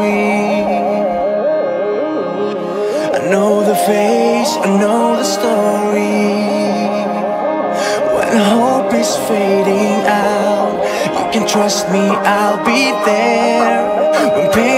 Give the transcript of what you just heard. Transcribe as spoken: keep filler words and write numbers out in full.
glory. I know the face, I know the story. When hope is fading out, you can trust me, I'll be there. When pain